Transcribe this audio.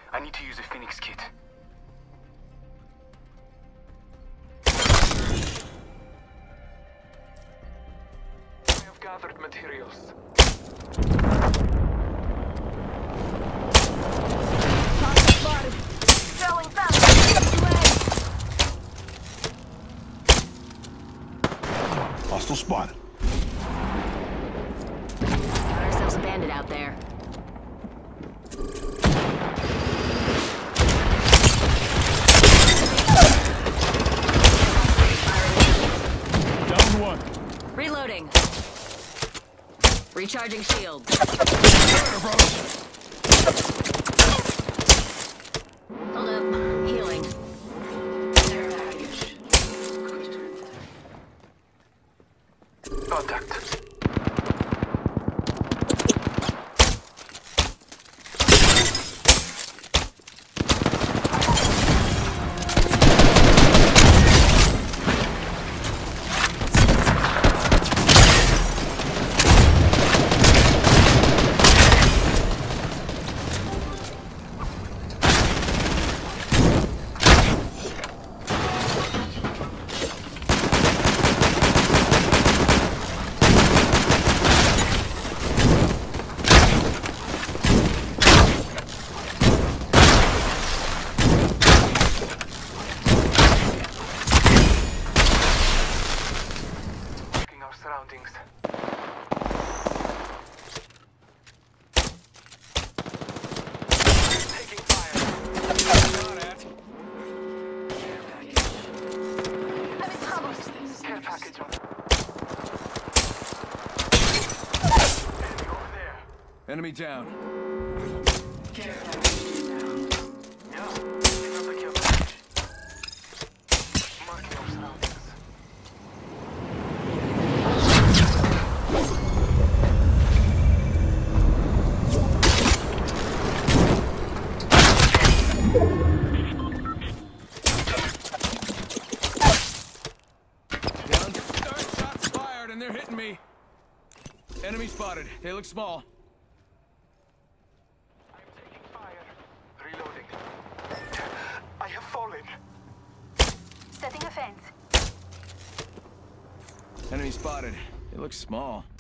I need to use a Phoenix kit. I have gathered materials. Hostile spotted. Got ourselves a bandit out there. Down one. Reloading. Recharging shield. Hold up. Healing. Contact. Surroundings. Taking fire. Care package on. Enemy over there. Enemy down. Care package down. Yeah, pick up the kill package. Marking our surroundings. Shots fired and they're hitting me. Enemy spotted. They look small. I'm taking fire. Reloading. I have fallen. Setting a fence. Enemy spotted. They look small.